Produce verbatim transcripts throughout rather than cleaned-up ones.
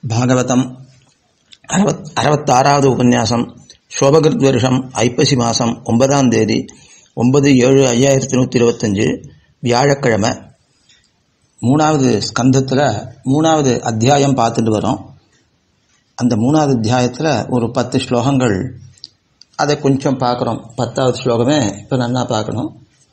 பாகவதம் அறுபத் அறுபத்தாறாவது உபன்யாசம். சோபகிருத் வருஷம் ஐப்பசி மாதம் ஒன்பதாம் தேதி ஒன்பது ஏழு ஐயாயிரத்தி நூற்றி இருபத்தஞ்சு வியாழக்கிழமை. மூணாவது ஸ்கந்தத்தில் மூணாவது அத்தியாயம் பார்த்துட்டு வரோம். அந்த மூணாவது அத்தியாயத்தில் ஒரு பத்து ஸ்லோகங்கள், அதை கொஞ்சம் பார்க்குறோம். பத்தாவது ஸ்லோகமே இப்போ நல்லா பார்க்கணும்.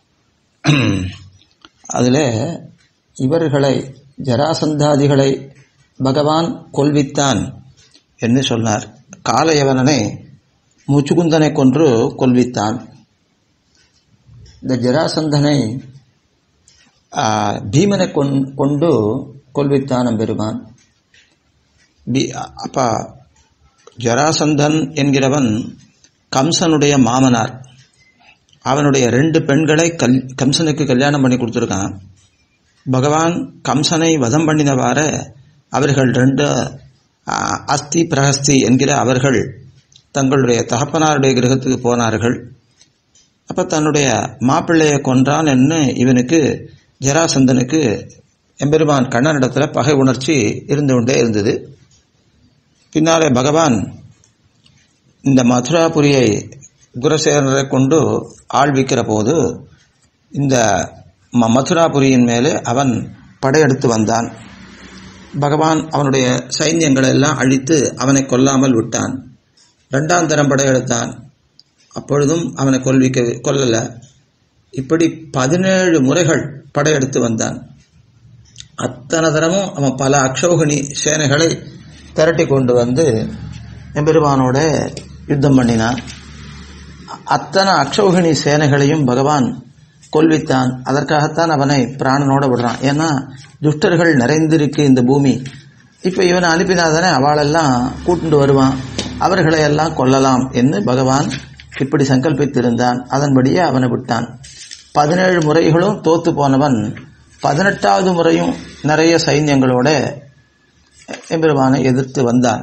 அதில் இவர்களை ஜராசந்தாதிகளை பகவான் கொல்வித்தான் என்று சொன்னார். காலயவனனை முச்சுகுந்தனை கொன்று கொல்வித்தான். இந்த ஜராசந்தனை பீமனை கொண்டு கொல்வித்தான் பெருமான். அப்பா ஜராசந்தன் என்கிறவன் கம்சனுடைய மாமனார். அவனுடைய ரெண்டு பெண்களை கல் கம்சனுக்கு கல்யாணம் பண்ணி கொடுத்துருக்கான். பகவான் கம்சனை வதம் பண்ணினவாற அவர்கள் ரெண்டு அஸ்தி பிரஹஸ்தி என்கிற அவர்கள் தங்களுடைய தகப்பனாருடைய கிரகத்துக்கு போனார்கள். அப்போ தன்னுடைய மாப்பிள்ளையை கொன்றான் என்று இவனுக்கு ஜராசந்தனுக்கு எம்பெருமான் கண்ணனிடத்தில் பகை உணர்ச்சி இருந்து கொண்டே இருந்தது. பின்னாலே பகவான் இந்த மதுராபுரியை குரசேனரை கொண்டு ஆள்விக்கிற போது இந்த மதுராபுரியின் மேலே அவன் படையெடுத்து வந்தான். பகவான் அவனுடைய சைன்யங்களை எல்லாம் அழித்து அவனை கொல்லாமல் விட்டான். ரெண்டாம் தரம் படையெடுத்தான். அப்பொழுதும் அவனை கொல்விக்க கொல்லலை. இப்படி பதினேழு முறைகள் படையெடுத்து வந்தான். அத்தனை தரமும் அவன் பல அக்ஷௌகிணி சேனைகளை திரட்டி கொண்டு வந்து எம்பெருமானோட யுத்தம் பண்ணினான். அத்தனை அக்ஷௌகிணி சேனைகளையும் பகவான் கொல்வித்தான். அதற்காகத்தான் அவனை பிராணனோட விடுறான். ஏன்னா துஷ்டர்கள் நிறைந்திருக்கு இந்த பூமி. இப்போ இவனை அனுப்பினாதானே அவளெல்லாம் கூட்டுண்டு வருவான், அவர்களை எல்லாம் கொல்லலாம் என்று பகவான் இப்படி சங்கல்பித்திருந்தான். அதன்படியே அவனை விட்டான். பதினேழு முறைகளும் தோத்து போனவன் பதினெட்டாவது முறையும் நிறைய சைன்யங்களோட எம்பெருமானை எதிர்த்து வந்தான்.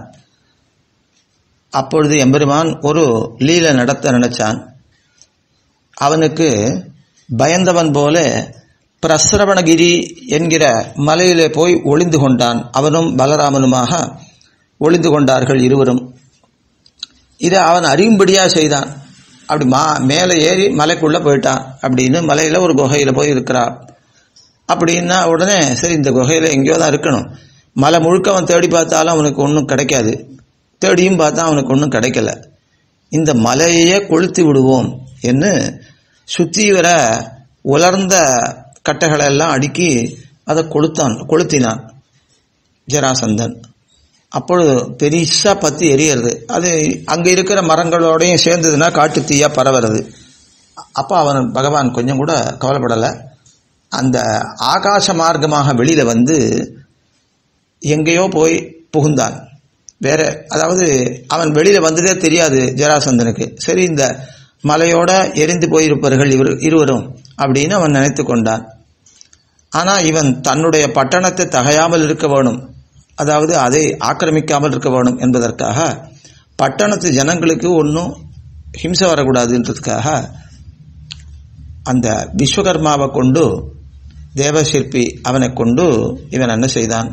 அப்பொழுது எம்பெருமான் ஒரு லீலை நடத்த நினைச்சான். அவனுக்கு பயந்தவன் போல பிரஸ்ரவணகிரி என்கிற மலையிலே போய் ஒளிந்து கொண்டான். அவனும் பலராமனுமாக ஒளிந்து கொண்டார்கள் இருவரும். இதை அவன் அறியும்படியாக செய்தான். அப்படி மா மேலே ஏறி மலைக்குள்ளே போயிட்டான். அப்படின்னு மலையில் ஒரு குகையில் போய் இருக்கிறான். அப்படின்னா உடனே சரி, இந்த குகையில் எங்கேயோ தான் இருக்கணும். மலை முழுக்க அவன் தேடி பார்த்தாலும் அவனுக்கு ஒன்றும் கிடைக்காது. தேடியும் பார்த்தா அவனுக்கு ஒன்றும் கிடைக்கல. இந்த மலையே கொளுத்தி விடுவோம் என்று சுற்றி வர உலர்ந்த கட்டைகளை எல்லாம் அடுக்கி அதை கொளுத்தான் கொளுத்தினான் ஜராசந்தன். அப்பொழுது பெரிசா பற்றி எரியறது. அது அங்கே இருக்கிற மரங்களோடையும் சேர்ந்ததுன்னா காட்டு தீயா பரவுறது. அப்போ அவன் பகவான் கொஞ்சம் கூட கவலைப்படலை. அந்த ஆகாச மார்க்கமாக வெளியில் வந்து எங்கேயோ போய் புகுந்தான். வேற அதாவது அவன் வெளியில் வந்ததே தெரியாது ஜராசந்தனுக்கு. சரி, இந்த மலையோட எரிந்து போயிருப்பார்கள் இவர் இருவரும் அப்படின்னு அவன் நினைத்து கொண்டான். ஆனால் இவன் தன்னுடைய பட்டணத்தை தகையாமல் இருக்க வேணும், அதாவது அதை ஆக்கிரமிக்காமல் இருக்க வேணும் என்பதற்காக பட்டணத்து ஜனங்களுக்கு ஒன்றும் ஹிம்சை வரக்கூடாதுன்றதுக்காக அந்த விஸ்வகர்மாவை கொண்டு தேவசிற்பி அவனை கொண்டு இவன் என்ன செய்தான்,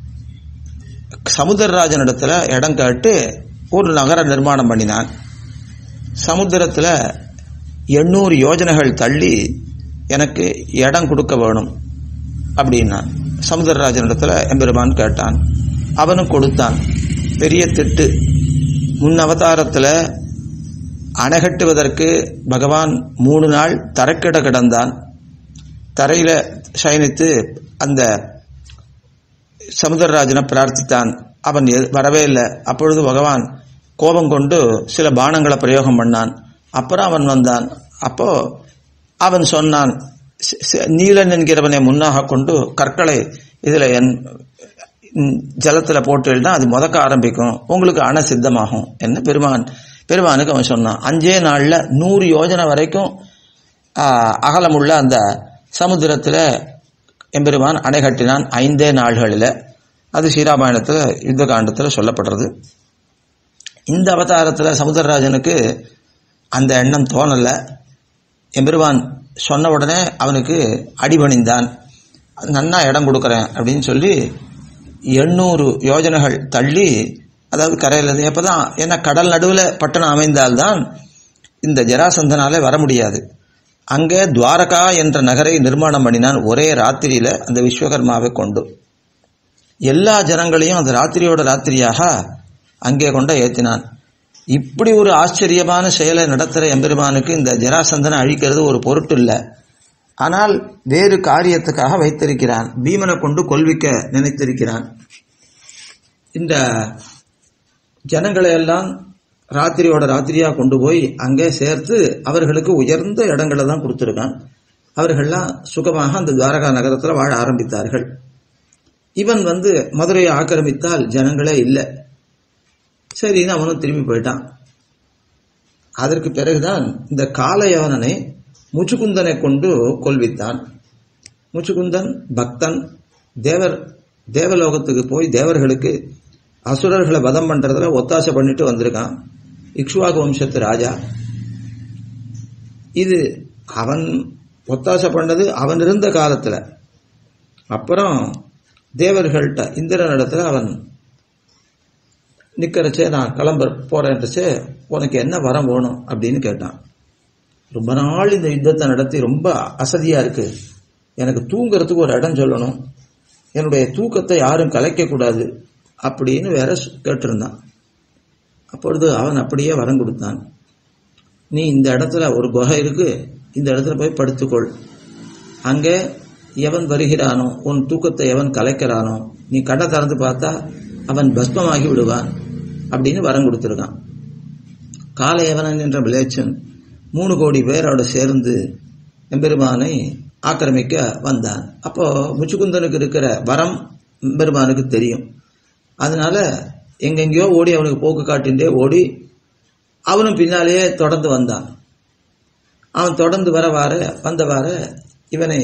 சமுத்திரராஜனிடத்தில் இடம் கேட்டு ஒரு நகர நிர்மாணம் பண்ணினான். சமுத்திரத்தில் எண்ணூறு யோஜனைகள் தள்ளி எனக்கு இடம் கொடுக்க வேணும் அப்படின்னா சமுத்திரராஜனிடத்தில் எம்பெருமான் கேட்டான். அவனும் கொடுத்தான். பெரிய திட்டு. முன் அவதாரத்தில் அணை கட்டுவதற்கு பகவான் மூணு நாள் தரைக்கிட கிடந்தான். தரையில் சயனித்து அந்த சமுத்திரராஜனை பிரார்த்தித்தான். அவன் வரவே இல்லை. அப்பொழுது பகவான் கோபம் கொண்டு சில பானங்களை பிரயோகம் பண்ணான். அப்புறம் அவன் வந்தான். அப்போ அவன் சொன்னான், நீலன் என்கிறவனை முன்னாக கொண்டு கற்களை இதில் என் ஜலத்தில் போட்டுனா அது முதக்க ஆரம்பிக்கும், உங்களுக்கு அணை சித்தமாகும் என்ன பெருமான் பெருமானுக்கு அவன் சொன்னான். அஞ்சே நாளில் நூறு யோஜனை வரைக்கும் அகலமுள்ள அந்த சமுத்திரத்தில் எம்பெருமான் அணை கட்டினான் ஐந்தே நாள்களில். அது ஸ்ரீராமாயணத்தில் யுத்த காண்டத்தில் சொல்லப்படுறது. இந்த அவதாரத்தில் சமுத்திரராஜனுக்கு அந்த எண்ணம் தோணலை. எம்பெருமான் சொன்ன உடனே அவனுக்கு அடிபணிந்தான். நன்னா இடம் கொடுக்குறேன் அப்படின்னு சொல்லி எண்ணூறு யோஜனைகள் தள்ளி, அதாவது கரையில், எப்போ தான், ஏன்னா கடல் நடுவில் பட்டணம் அமைந்தால்தான் இந்த ஜராசந்தனாலே வர முடியாது. அங்கே துவாரகா என்ற நகரை நிர்மாணம் பண்ணினான் ஒரே ராத்திரியில் அந்த விஸ்வகர்மாவை கொண்டு. எல்லா ஜனங்களையும் அந்த ராத்திரியோட ராத்திரியாக அங்கே கொண்டு ஏற்றினான். இப்படி ஒரு ஆச்சரியமான செயலை நடத்துகிற எம்பெருமானுக்கு இந்த ஜராசந்தனை அழிக்கிறது ஒரு பொருட்டு இல்லை. ஆனால் வேறு காரியத்துக்காக வைத்திருக்கிறான். பீமனை கொண்டு கொல்விக்க நினைத்திருக்கிறான். இந்த ஜனங்களை எல்லாம் ராத்திரியோட ராத்திரியாக கொண்டு போய் அங்கே சேர்த்து அவர்களுக்கு உயர்ந்த இடங்களை தான் கொடுத்துருக்கான். அவர்கள்லாம் சுகமாக அந்த துவாரகா நகரத்தில் வாழ ஆரம்பித்தார்கள். இவன் வந்து மதுரையை ஆக்கிரமித்தால் ஜனங்களே இல்லை. சரின்னு அவனும் திரும்பி போயிட்டான். அதற்கு பிறகுதான் இந்த காலயவனனை முச்சுக்குந்தனை கொண்டு கொல்வித்தான். முச்சுக்குந்தன் பக்தன், தேவர் தேவலோகத்துக்கு போய் தேவர்களுக்கு அசுரர்களை வதம் பண்றதுல ஒத்தாசை பண்ணிட்டு வந்திருக்கான். இக்ஷ்வாகு வம்சத்து ராஜா. இது அவன் ஒத்தாசை பண்ணது அவன் இருந்த காலத்தில். அப்புறம் தேவர்கள்ட்ட இந்திரன் இடத்துல அவன் நிற்கிறச்சே, நான் கிளம்ப போறேன்றச்சே, உனக்கு என்ன வரம் வேணும் அப்படின்னு கேட்டான். ரொம்ப நாள் இந்த யுத்தத்தை நடத்தி ரொம்ப அசதியா இருக்கு, எனக்கு தூங்குறதுக்கு ஒரு இடம் சொல்லணும், என்னுடைய தூக்கத்தை யாரும் கலைக்கக்கூடாது அப்படின்னு வேற கேட்டிருந்தான். அப்பொழுது அவன் அப்படியே வரம் கொடுத்தான். நீ இந்த இடத்துல ஒரு குகை இருக்கு, இந்த இடத்துல போய் படுத்துக்கொள். அங்கே எவன் வருகிறானோ, உன் தூக்கத்தை எவன் கலைக்கிறானோ, நீ கண்ணை திறந்து பார்த்தா அவன் பஸ்மமாகி விடுவான் அப்படின்னு வரம் கொடுத்துருக்கான். காலயவனன் என்ற விளைச்சன் மூணு கோடி பேரோட சேர்ந்து எம்பெருமானை ஆக்கிரமிக்க வந்தான். அப்போ முச்சுக்குந்தனுக்கு இருக்கிற வரம் எம்பெருமானுக்கு தெரியும். அதனால எங்கெங்கயோ ஓடி அவனுக்கு போக்கு காட்டின்றே ஓடி அவனும் பின்னாலேயே தொடர்ந்து வந்தான். அவன் தொடர்ந்து வர வார வந்த வார இவனை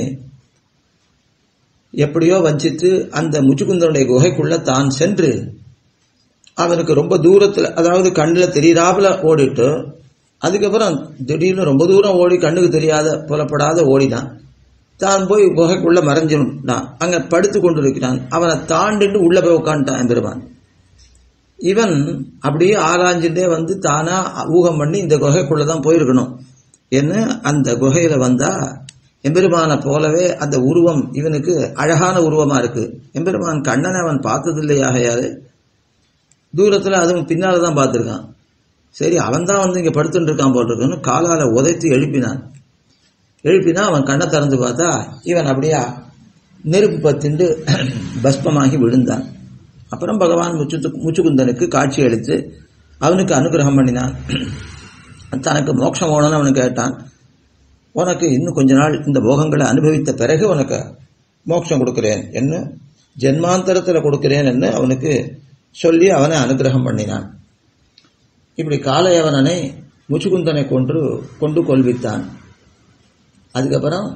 எப்படியோ வஞ்சித்து அந்த முச்சுக்குந்தனுடைய குகைக்குள்ள தான் சென்று அவனுக்கு ரொம்ப தூரத்தில், அதாவது கண்ணில் தெரியாமல ஓடிட்டு, அதுக்கப்புறம் திடீர்னு ரொம்ப தூரம் ஓடி கண்ணுக்கு தெரியாத புலப்படாத ஓடினான். தான் போய் குகைக்குள்ள மறைஞ்சிருந்தான். அங்க படுத்து கொண்டு இருக்கிறான். அவனை தாண்டிட்டு உள்ள போய் உட்காந்துட்டான் எம்பெருமான். இவன் அப்படியே ஆராய்ஞ்சுட்டே வந்து தானா ஊகம் பண்ணி இந்த குகைக்குள்ளதான் போயிருக்கணும் என்ன. அந்த குகையில வந்தா எம்பெருமானை போலவே அந்த உருவம் இவனுக்கு அழகான உருவமா இருக்கு. எம்பெருமான் கண்ணனை அவன் பார்த்தது இல்லையாகையாது, தூரத்துல அதுவும் பின்னால்தான் பார்த்திருக்கான். சரி, அவன் தான் வந்து இங்க படுத்துட்டு இருக்கான் போல் இருக்குன்னு காலால உதைத்து எழுப்பினான். எழுப்பினா அவன் கண்ணை திறந்து பார்த்தா இவன் அப்படியா நெருப்பு பத்திண்டு பஸ்பமாகி விழுந்தான். அப்புறம் பகவான் முச்சு முச்சுக்குந்தனுக்கு காட்சி அளித்து அவனுக்கு அனுகிரகம் பண்ணினான். தனக்கு மோட்சம் வேணும்னு அவனு கேட்டான். உனக்கு இன்னும் கொஞ்ச நாள் இந்த போகங்களை அனுபவித்த பிறகு உனக்கு மோட்சம் கொடுக்கிறேன் என்ன, ஜென்மாந்தரத்தில் கொடுக்கிறேன் என்று அவனுக்கு சொல்லி அவனை அனுகிரகம் பண்ணினான். இப்படி காலையவனனை முச்சுக்குந்தனை கொன்று கொண்டு கொல்வித்தான். அதுக்கப்புறம்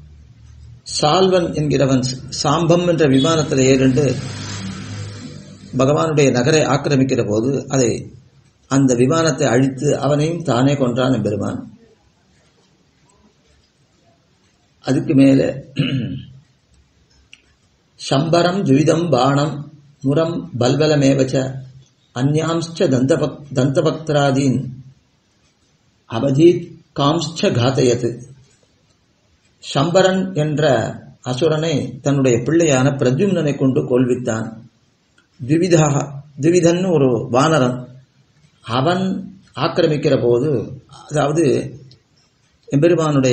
சால்வன் என்கிறவன் சாம்பம் என்ற விமானத்தில் ஏறிண்டு பகவானுடைய நகரை ஆக்கிரமிக்கிற போது அதை அந்த விமானத்தை அழித்து அவனையும் தானே கொன்றான் எம்பெருமான். அதுக்கு மேலே சம்பரம் துவிதம் பாணம் முரம் பல்வலமேவச்ச அந்யாம்ச்ச தந்தபக் தந்தபக்திராதீன் அபஜீத் காம்ச்ச காத்தயத்து. சம்பரன் என்ற அசுரனை தன்னுடைய பிள்ளையான பிரத்யும்னனை கொண்டு கொல்வித்தான். திவிதா திவிதன் ஒரு வானரன். அவன் ஆக்கிரமிக்கிற போது, அதாவது எம்பெருமானுடைய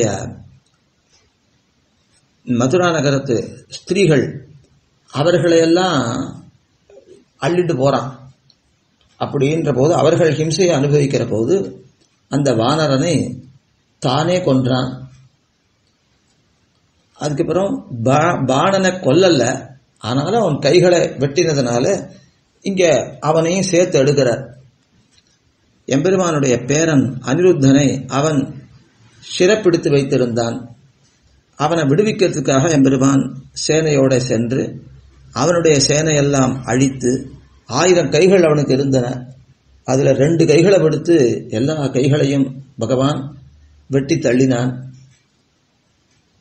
மதுரா நகரத்து ஸ்திரீகள் அவர்களையெல்லாம் அள்ளிட்டு போறான். அப்படின்ற போது அவர்கள் ஹிம்சையை அனுபவிக்கிற போது அந்த வானரனை தானே கொன்றான். அதுக்கப்புறம் பாணனை கொல்லல, ஆனாலும் அவன் கைகளை வெட்டினதுனால இங்க அவனையும் சேர்த்து எடுக்கிறார். எம்பெருமானுடைய பேரன் அனிருத்தனை அவன் சிறப்பிடித்து வைத்திருந்தான். அவனை விடுவிக்கிறதுக்காக எம்பெருமான் சேனையோட சென்று அவனுடைய சேனையெல்லாம் அழித்து, ஆயிரம் கைகள் அவனுக்கு இருந்தன, அதுல ரெண்டு கைகளை விடுத்து எல்லா கைகளையும் பகவான் வெட்டி தள்ளினான்.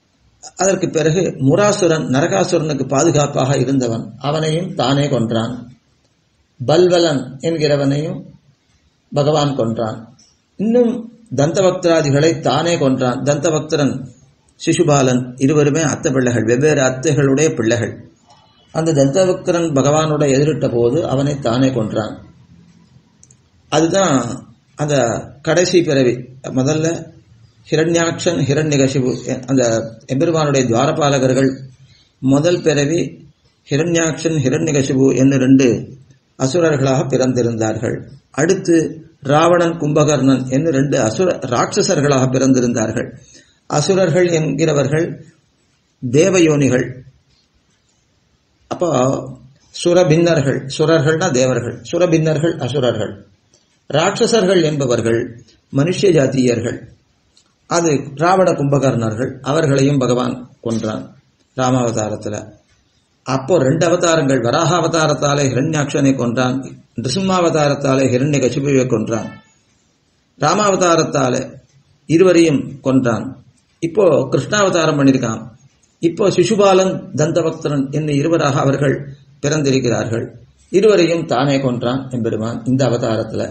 அதற்கு பிறகு முராசுரன் நரகாசுரனுக்கு பாதுகாப்பாக இருந்தவன், அவனையும் தானே கொன்றான். பல்வலன் என்கிறவனையும் பகவான் கொன்றான். இன்னும் தந்தபக்தராதிகளை தானே கொன்றான். தந்தபக்தரன் சிசுபாலன் இருவருமே அத்தை பிள்ளைகள், வெவ்வேறு அத்தைகளுடைய பிள்ளைகள். அந்த தந்தபக்தரன் பகவானோட எதிரிட்ட போது அவனை தானே கொன்றான். அதுதான் அந்த கடைசி பிறவி. முதல்ல ஹிரண்யாக்ஷன் ஹிரண்யகசிபு, அந்த எம்பெருமானுடைய துவாரபாலகர்கள் முதல் பிறவி ஹிரண்யாக்ஷன் ஹிரண்யகசிபு என்று ரெண்டு அசுரர்களாக பிறந்திருந்தார்கள். அடுத்து ராவணன் கும்பகர்ணன் என்று ரெண்டு அசுர ராட்சசர்களாக பிறந்திருந்தார்கள். அசுரர்கள் என்கிறவர்கள் தேவயோனிகள். அப்போ சுரபின்னர்கள், சுரர்கள்னா தேவர்கள், சுரபின்னர்கள் அசுரர்கள். ராட்சசர்கள் என்பவர்கள் மனுஷ ஜாத்தியர்கள். அது ராவண கும்பகர்ணர்கள். அவர்களையும் பகவான் கொன்றான் ராமாவதாரத்தில். அப்போ ரெண்டு அவதாரங்கள், வராக அவதாரத்தாலே ஹிரண்யாக்ஷனை கொன்றான், நிருசிம்மாவதாரத்தாலே ஹிரண்ய கசிபுவை கொன்றான், ராமாவதாரத்தாலே இருவரையும் கொன்றான். இப்போ கிருஷ்ணாவதாரம் பண்ணியிருக்கான். இப்போ சிசுபாலன் தந்தபக்தரன் என்ன இருவராக அவர்கள் பிறந்திருக்கிறார்கள். இருவரையும் தானே கொன்றான் எம்பெருமான் இந்த அவதாரத்தில்.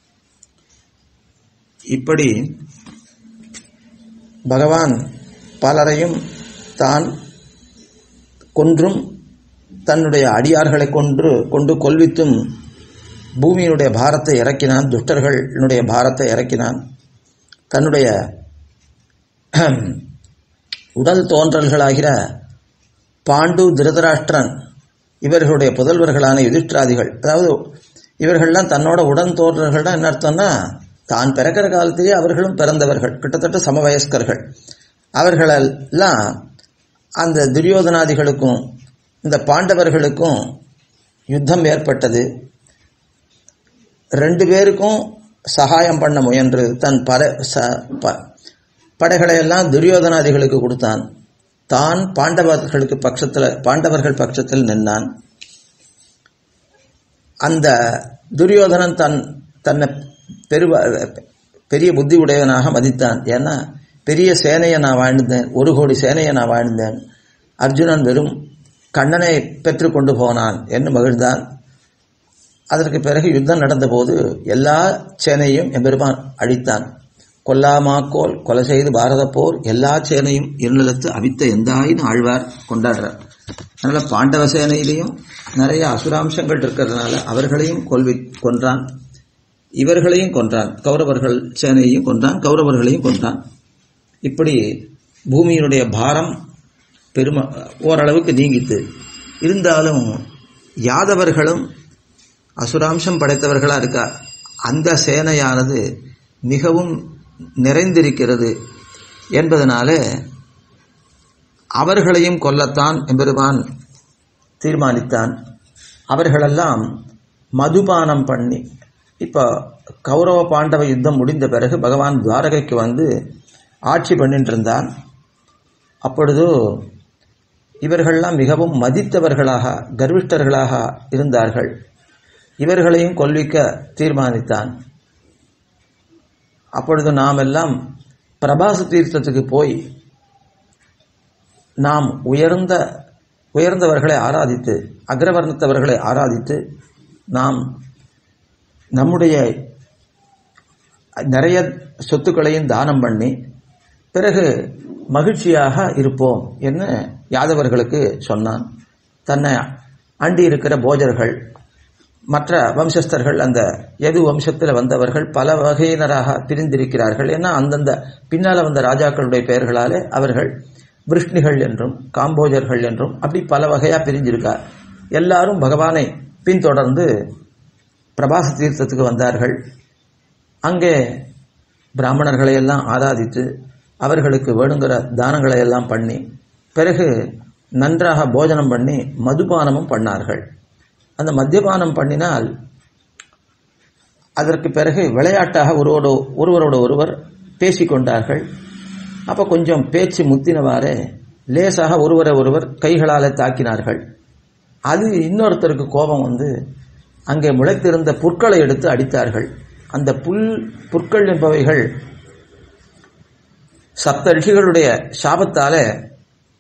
இப்படி பகவான் பலரையும் தான் கொன்றும் தன்னுடைய அடியார்களை கொன்று கொண்டு கொல்வித்தும் பூமியினுடைய பாரத்தை இறக்கினான், துஷ்டர்களுடைய பாரத்தை இறக்கினான். தன்னுடைய உடல் தோன்றல்களாகிற பாண்டு, திருதராஷ்டிரன் இவர்களுடைய புதல்வர்களான யுதிஷ்டிராதிகள், அதாவது இவர்கள்லாம் தன்னோட உடன் தோன்றல்கள் தான். என்ன அர்த்தம்னா, தான் பிறக்கிற காலத்திலேயே அவர்களும் பிறந்தவர்கள், கிட்டத்தட்ட சமவயஸ்கர்கள். அவர்களெல்லாம் அந்த துரியோதனாதிகளுக்கும் இந்த பாண்டவர்களுக்கும் யுத்தம் ஏற்பட்டது. ரெண்டு பேருக்கும் சகாயம் பண்ண முயன்று தன் பர படைகளையெல்லாம் துரியோதனாதிகளுக்கு கொடுத்தான். தான் பாண்டவர்களுக்கு பட்சத்தில் பாண்டவர்கள் பட்சத்தில் நின்றான். அந்த துரியோதனன் தன் தன்னை பெரு பெரிய புத்தி உடையவனாக மதித்தான். ஏன்னா பெரிய சேனையை நான் வாழ்ந்தேன், ஒரு கோடி சேனையை நான் வாழ்ந்தேன், அர்ஜுனன் வெறும் கண்ணனை பெற்று கொண்டு போனான் என்று மகிழ்ந்தான். அதற்கு பிறகு யுத்தம் நடந்தபோது எல்லா சேனையும் எம்பெருமான் அழித்தான். கொல்லாமாக்கோல் கொலை செய்து பாரத போர் எல்லா சேனையும் இருநிலத்து அவித்த எந்தாயின்னு ஆழ்வார் கொண்டாடுறார். அதனால் பாண்டவ சேனையிலையும் நிறைய அசுராம்சங்கள் இருக்கிறதுனால அவர்களையும் கொல்வி கொன்றான், இவர்களையும் கொன்றான், கௌரவர்கள் சேனையையும் கொன்றான், கௌரவர்களையும் கொன்றான். இப்படி பூமியினுடைய பாரம் பெரும ஓரளவுக்கு நீங்கித்து. இருந்தாலும் யாதவர்களும் அசுராம்சம் படைத்தவர்களாக இருக்கா. அந்த சேனையானது மிகவும் நிறைந்திருக்கிறது என்பதனால அவர்களையும் கொல்லத்தான் எம்பெருமான் தீர்மானித்தான். அவர்களெல்லாம் மதுபானம் பண்ணி, இப்போ கௌரவ பாண்டவ யுத்தம் முடிந்த பிறகு பகவான் துவாரகைக்கு வந்து ஆட்சி பண்ணிட்டு இருந்தான். அப்பொழுது இவர்கள்லாம் மிகவும் மதித்தவர்களாக கர்விஷ்டர்களாக இருந்தார்கள். இவர்களையும் கொல்விக்க தீர்மானித்தான். அப்பொழுது நாம் எல்லாம் பிரபாச தீர்த்தத்துக்கு போய் நாம் உயர்ந்த உயர்ந்தவர்களை ஆராதித்து, அக்ரவர்ணத்தவர்களை ஆராதித்து, நாம் நம்முடைய நிறைய சொத்துக்களையும் தானம் பண்ணி பிறகு மகிழ்ச்சியாக இருப்போம் என்று யாதவர்களுக்கு சொன்னான். தன்னை அண்டி இருக்கிற போஜர்கள், மற்ற வம்சஸ்தர்கள், அந்த எது வம்சத்தில் வந்தவர்கள் பல வகையினராக பிரிந்திருக்கிறார்கள். ஏன்னா அந்தந்த பின்னால் வந்த ராஜாக்களுடைய பெயர்களாலே அவர்கள் விருஷ்ணிகள் என்றும் காம்போஜர்கள் என்றும் அப்படி பல வகையாக பிரிஞ்சிருக்கார். எல்லாரும் பகவானை பின்தொடர்ந்து பிரபாச தீர்த்தத்துக்கு வந்தார்கள். அங்கே பிராமணர்களை எல்லாம் ஆராதித்து அவர்களுக்கு வேணுங்கிற தானங்களை எல்லாம் பண்ணி பிறகு நன்றாக போஜனம் பண்ணி மதுபானமும் பண்ணார்கள். அந்த மத்தியபானம் பண்ணினால் அதற்கு பிறகு விளையாட்டாக ஒருவரோடு ஒருவரோட ஒருவர் பேசிக்கொண்டார்கள். அப்போ கொஞ்சம் பேச்சு முத்தினவாறே லேசாக ஒருவரை ஒருவர் கைகளால் தாக்கினார்கள். அது இன்னொருத்தருக்கு கோபம் வந்து அங்கே முளைத்திருந்த புற்களை எடுத்து அடித்தார்கள். அந்த புல் புற்கள் என்பவைகள் சப்த ரிஷிகளுடைய சாபத்தாலே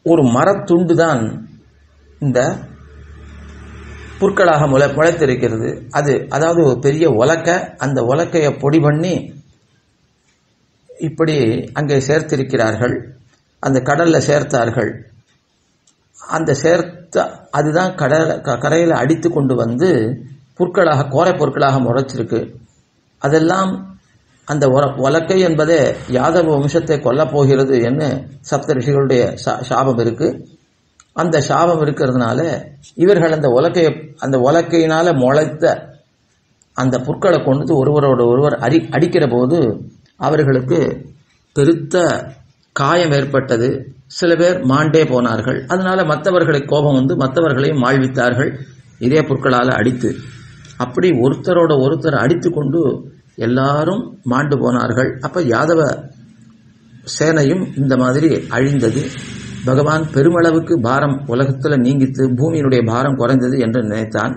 ஒரு மரத்துண்டு தான் இந்த புற்களாக முளை முளைத்திருக்கிறது. அது அதாவது ஒரு பெரிய உலக்கை, அந்த உலக்கையை பொடி பண்ணி இப்படி அங்கே சேர்த்திருக்கிறார்கள். அந்த கடலில் சேர்த்தார்கள். அந்த சேர்த்த அதுதான் கடல் கரையில் அடித்து கொண்டு வந்து புற்களாக கோரை பொருட்களாக முளைச்சிருக்கு. அதெல்லாம் அந்த உலக்கை என்பதே யாதவ வம்சத்தை கொல்லப் போகிறது என்று சப்த ரிஷிகளுடைய சாபம் இருக்கு. அந்த சாபம் இருக்கிறதுனால இவர்கள் அந்த உலக்கையை அந்த உலக்கையினால முளைத்த அந்த புற்களை கொண்டு ஒருவரோடு ஒருவர் அடி அடிக்கிற போது அவர்களுக்கு பெருத்த காயம் ஏற்பட்டது. சில பேர் மாண்டே போனார்கள். அதனால மற்றவர்களுக்கு கோபம் வந்து மற்றவர்களையும் மாழ்வித்தார்கள் இதே புற்களால் அடித்து. அப்படி ஒருத்தரோட ஒருத்தர் அடித்து கொண்டு எல்லாரும் மாண்டு போனார்கள். அப்ப யாதவ சேனையும் இந்த மாதிரி அழிந்தது. பகவான் பெருமளவுக்கு பாரம் உலகத்தில் நீங்கித்து பூமியினுடைய பாரம் குறைந்தது என்று நினைத்தான்.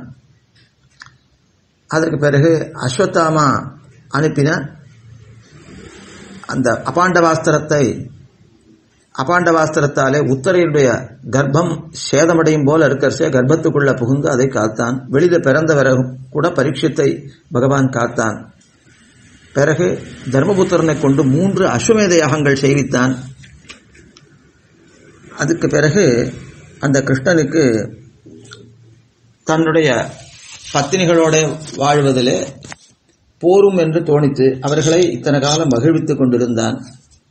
அதற்கு பிறகு அஸ்வத்தாமா அனுப்பின அந்த அபாண்டவாஸ்திரத்தை அபாண்டவாஸ்திரத்தாலே உத்தரையுடைய கர்ப்பம் சேதமடையும் போல இருக்கிறச்சே கர்ப்பத்துக்குள்ள புகுந்து அதை காத்தான். வெளியில பிறந்த பிறகு கூட பரீட்சித்தை பகவான் காத்தான். பிறகு தர்மபுத்திரனை கொண்டு மூன்று அஸ்வமேத யாகங்கள் செய்வித்தான். அதுக்கு பிறகு அந்த கிருஷ்ணனுக்கு தன்னுடைய பத்தினிகளோட வாழ்வதிலே போரும் என்று தோணித்து அவர்களை இத்தனை காலம் மகிழ்வித்துக் கொண்டிருந்தான்.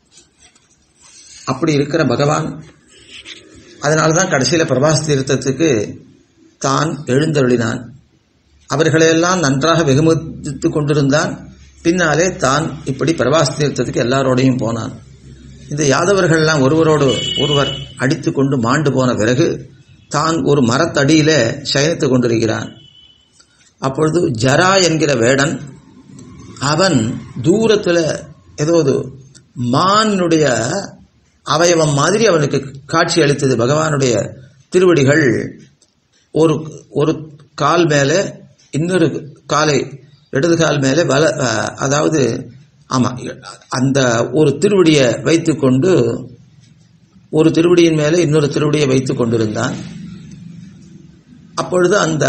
அப்படி இருக்கிற பகவான் அதனால்தான் கடைசியில் பிரபாஸ் தீர்த்தத்துக்கு தான் எழுந்தருளினான். அவர்களையெல்லாம் நன்றாக வெகுமதித்துக் கொண்டிருந்தான். பின்னாலே தான் இப்படி பிரபாஸ் தீர்த்தத்துக்கு எல்லாரோடையும் போனான். இந்த யாதவர்கள்லாம் ஒருவரோடு ஒருவர் அடித்து கொண்டு மாண்டு போன பிறகு தான் ஒரு மரத்தடியில சயனித்துக் கொண்டிருக்கிறான். அப்பொழுது ஜரா என்கிற வேடன் அவன் தூரத்தில் ஏதோ மானுடைய அவயவம் மாதிரி அவனுக்கு காட்சி அளித்தது. பகவானுடைய திருவடிகள் ஒரு ஒரு கால் மேலே இன்னொரு காலை இடது கால் மேலே வல அதாவது ஆமா அந்த ஒரு திருவடியை வைத்துக்கொண்டு ஒரு திருவடியின் மேலே இன்னொரு திருவடியை வைத்துக் கொண்டிருந்தான். அப்பொழுது அந்த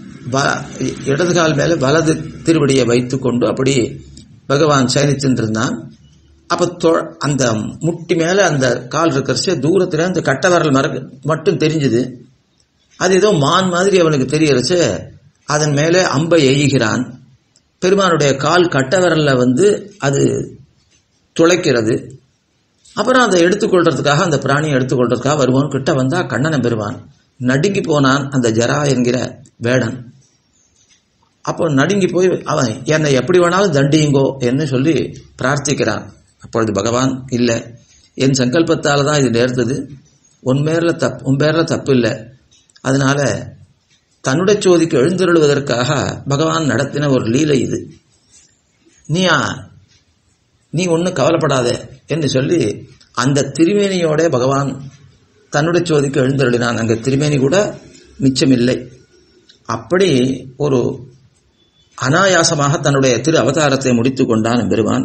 இடது கால் மேலே வலது திருவடியை வைத்துக்கொண்டு அப்படி பகவான் சயனித்திருந்தான். அப்ப அந்த முட்டி மேல அந்த கால் இருக்கிறச்சே தூரத்துல அந்த கட்ட விரல் மர மட்டும் தெரிஞ்சுது. அது ஏதோ மான் மாதிரி அவனுக்கு தெரியறச்சு. அதன் மேலே அம்பை எய்கிறான். பெருமானுடைய கால் கட்ட விரல்ல வந்து அது துளைக்கிறது. அப்புறம் அதை எடுத்துக்கொள்றதுக்காக அந்த பிராணியை எடுத்துக்கொள்றதுக்காக வருவான். கிட்ட வந்தா கண்ணனை பெறுவான். நடுங்கி போனான் அந்த ஜரா என்கிற வேடன். அப்போ நடுங்கி போய் அவன் என்னை எப்படி வேணாலும் தண்டியுங்கோ என்று சொல்லி பிரார்த்திக்கிறான். அப்பொழுது பகவான் இல்லை, என் சங்கல்பத்தால் தான் இது நேர்ந்தது, உன் பேர்ல தப் உன் பேர்ல தப்பு இல்லை. அதனால தன்னுடைய சோதிக்கு எழுந்தருளுவதற்காக பகவான் நடத்தின ஒரு லீலை இது. நீ நீ ஒன்றும் கவலைப்படாத என்று சொல்லி அந்த திருமேனியோட பகவான் தன்னுடைய சோதிக்கு எழுந்தருளினான். அங்கே திருமேனி கூட மிச்சமில்லை. அப்படி ஒரு அனாயாசமாக தன்னுடைய திரு அவதாரத்தை முடித்துக் கொண்டான் பெருமான்.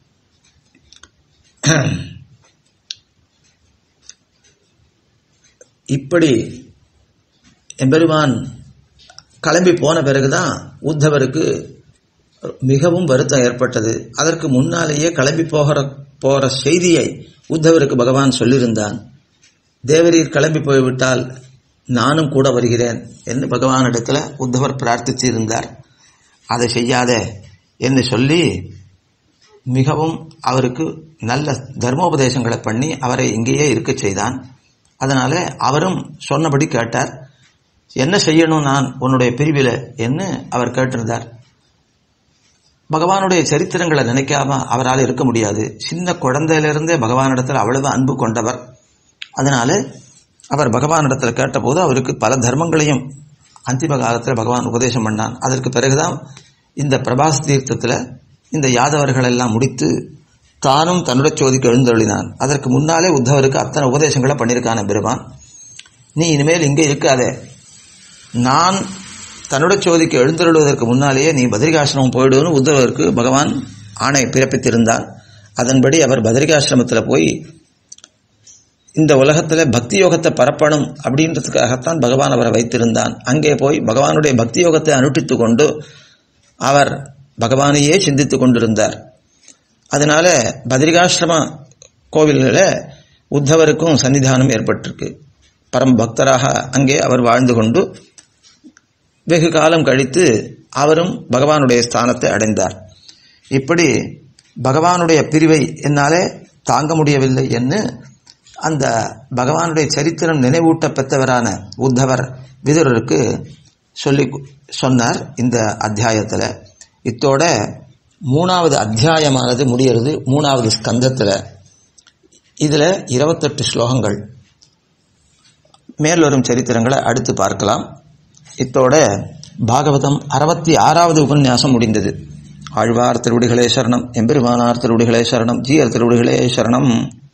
இப்படி எம்பெருமான் கிளம்பி போன பிறகுதான் உத்தவருக்கு மிகவும் வருத்தம் ஏற்பட்டது. அதற்கு முன்னாலேயே கிளம்பி போகிற போற செய்தியை உத்தவருக்கு பகவான் சொல்லியிருந்தான். தேவரீர் கிளம்பி போய்விட்டால் நானும் கூட வருகிறேன் என்று பகவானிடத்தில் உத்தவர் பிரார்த்தித்து இருந்தார். அதை செய்யாத என்று சொல்லி மிகவும் அவருக்கு நல்ல தர்மோபதேசங்களை பண்ணி அவரை இங்கேயே இருக்க செய்தான். அதனால அவரும் சொன்னபடி கேட்டார். என்ன செய்யணும் நான் உன்னுடைய பிரிவில் என்று அவர் கேட்டிருந்தார். பகவானுடைய சரித்திரங்களை நினைக்காம அவரால் இருக்க முடியாது. சின்ன குழந்தையிலிருந்தே பகவானிடத்தில் அவ்வளவு அன்பு கொண்டவர். அதனால அவர் பகவானிடத்தில் கேட்டபோது அவருக்கு பல தர்மங்களையும் அந்திம காலத்தில் பகவான் உபதேசம் பண்ணான். அதற்கு பிறகுதான் இந்த பிரபாஸ் தீர்த்தத்தில் இந்த யாதவர்கள் எல்லாம் முடித்து தானும் தன்னுடைய சோதிக்கு எழுந்தருளினான். அதற்கு முன்னாலே உத்தவருக்கு அத்தனை உபதேசங்களை பண்ணியிருக்கான பெருமான். நீ இனிமேல் இங்கே இருக்காதே, நான் தன்னுடைய சோதிக்கு எழுந்தருளுவதற்கு முன்னாலேயே நீ பத்ரிகாசிரமம் போயிடுன்னு உத்தவருக்கு பகவான் ஆணை பிறப்பித்திருந்தார். அதன்படி அவர் பத்ரிகாசிரமத்தில் போய் இந்த உலகத்தில் பக்தி யோகத்தை பரப்பணும் அப்படின்றதுக்காகத்தான் பகவான் அவரை வைத்திருந்தான். அங்கே போய் பகவானுடைய பக்தி யோகத்தை அனுஷ்டித்து கொண்டு அவர் பகவானையே சிந்தித்து கொண்டிருந்தார். அதனால பத்ரிகாசிரம கோவில்களில் உத்தவருக்கும் சன்னிதானம் ஏற்பட்டிருக்கு. பரம் பக்தராக அங்கே அவர் வாழ்ந்து கொண்டு வெகு காலம் கழித்து அவரும் பகவானுடைய ஸ்தானத்தை அடைந்தார். இப்படி பகவானுடைய பிரிவை என்னாலே தாங்க முடியவில்லை என்று அந்த பகவானுடைய சரித்திரம் நினைவூட்ட பெற்றவரான உத்தவர் விதுரருக்கு சொல்லி சொன்னார் இந்த அத்தியாயத்தில். இத்தோட மூணாவது அத்தியாயமானது முடிகிறது. மூணாவது ஸ்கந்தத்தில் இதில் இருபத்தெட்டு ஸ்லோகங்கள். மேல்வரும் சரித்திரங்களை அடுத்து பார்க்கலாம். இத்தோட பாகவதம் அறுபத்தி ஆறாவது உபன்யாசம் முடிந்தது. ஆழ்வார் திருவடிகளே சரணம், எம்பெருமானார் திருவடிகளே சரணம், ஜீயர் திருவடிகளே சரணம்.